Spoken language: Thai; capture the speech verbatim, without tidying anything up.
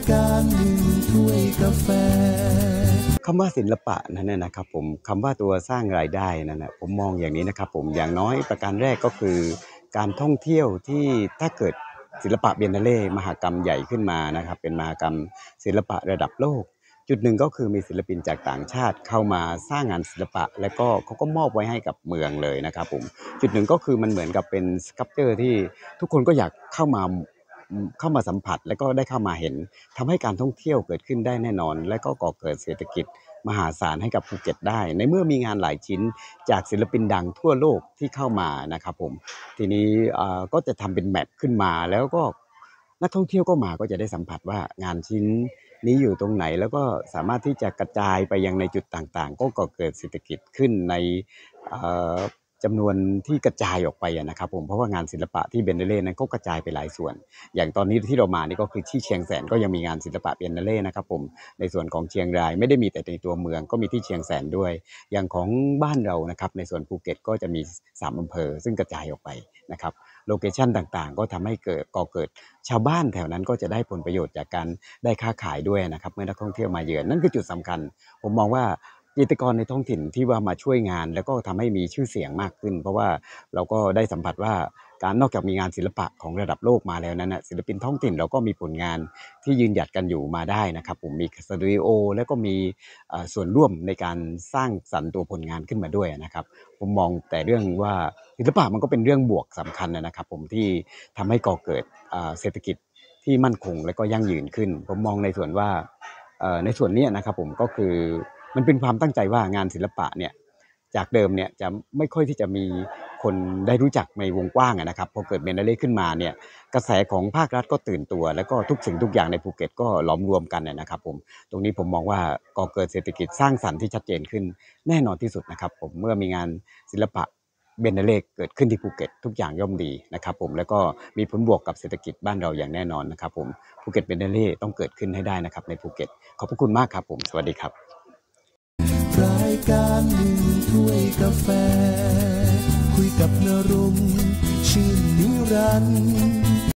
การหนึ่งถ้วยกาแฟคำว่าศิลปะนั้นเนี่ยนะครับผมคำว่าตัวสร้างรายได้นั่นนะผมมองอย่างนี้นะครับผมอย่างน้อยประการแรกก็คือการท่องเที่ยวที่ถ้าเกิดศิลปะเบียนนาเล่มหกรรมใหญ่ขึ้นมานะครับเป็นมหกรรมศิลปะระดับโลกจุดหนึ่งก็คือมีศิลปินจากต่างชาติเข้ามาสร้างงานศิลปะแล้วก็เขาก็มอบไว้ให้กับเมืองเลยนะครับผมจุดหนึ่งก็คือมันเหมือนกับเป็นสคัปเจอร์ที่ทุกคนก็อยากเข้ามาเข้ามาสัมผัสและก็ได้เข้ามาเห็นทำให้การท่องเที่ยวเกิดขึ้นได้แน่นอนและก็ก่อเกิดเศรษฐกิจมหาศาลให้กับภูเก็ตได้ในเมื่อมีงานหลายชิ้นจากศิลปินดังทั่วโลกที่เข้ามานะครับผมทีนี้ก็จะทำเป็นแมปขึ้นมาแล้วก็นักท่องเที่ยวก็มาก็จะได้สัมผัสว่างานชิ้นนี้อยู่ตรงไหนแล้วก็สามารถที่จะกระจายไปยังในจุดต่างๆก็ก่อเกิดเศรษฐกิจขึ้นในจำนวนที่กระจายออกไปนะครับผมเพราะว่างานศิลปะที่เบนเนเล่นั้นก็กระจายไปหลายส่วนอย่างตอนนี้ที่เรามานี่ก็คือที่เชียงแสนก็ยังมีงานศิลปะเบนเนเล่นะครับผมในส่วนของเชียงรายไม่ได้มีแต่ในตัวเมืองก็มีที่เชียงแสนด้วยอย่างของบ้านเรานะครับในส่วนภูเก็ตก็จะมีสามอำเภอซึ่งกระจายออกไปนะครับโลเคชั่นต่างๆก็ทำให้เกิดก่อเกิดชาวบ้านแถวนั้นก็จะได้ผลประโยชน์จากการได้ค้าขายด้วยนะครับเมื่อนักท่องเที่ยวมาเยือนนั่นคือจุดสำคัญผมมองว่ากิจกรในท้องถิ่นที่ว่ามาช่วยงานแล้วก็ทำให้มีชื่อเสียงมากขึ้นเพราะว่าเราก็ได้สัมผัสว่าการนอกจากมีงานศิลปะของระดับโลกมาแล้วนั้นนะศิลปินท้องถิ่นเราก็มีผลงานที่ยืนหยัดกันอยู่มาได้นะครับผมมีสตูดิโอแล้วก็มีส่วนร่วมในการสร้างสรรค์ตัวผลงานขึ้นมาด้วยนะครับผมมองแต่เรื่องว่าศิลปะมันก็เป็นเรื่องบวกสำคัญนะครับผมที่ทำให้ก่อเกิดเศรษฐกิจที่มั่นคงและก็ยั่งยืนขึ้นผมมองในส่วนว่าในส่วนนี้นะครับผมก็คือมันเป็นความตั้งใจว่างานศิลปะเนี่ยจากเดิมเนี่ยจะไม่ค่อยที่จะมีคนได้รู้จักในวงกว้างนะครับพอเกิดเบนเนเล่ขึ้นมาเนี่ยกระแสของภาครัฐก็ตื่นตัวแล้วก็ทุกสิ่งทุกอย่างในภูเก็ตก็หลอมรวมกันนะครับผมตรงนี้ผมมองว่าก่อเกิดเศรษฐกิจสร้างสรรค์ที่ชัดเจนขึ้นแน่นอนที่สุดนะครับผมเมื่อมีงานศิลปะเบนเนเล่เกิดขึ้นที่ภูเก็ตทุกอย่างย่อมดีนะครับผมแล้วก็มีผลบวกกับเศรษฐกิจบ้านเราอย่างแน่นอนนะครับผมภูเก็ตเบนเนเล่ต้องเกิดขึ้นให้ได้นะครับในภูเก็ตขอบพระคุณมากครับผมสวัสดีครับรายการหนึ่งถ้วยกาแฟคุยกับนรงค์ชื่นนิรันดร์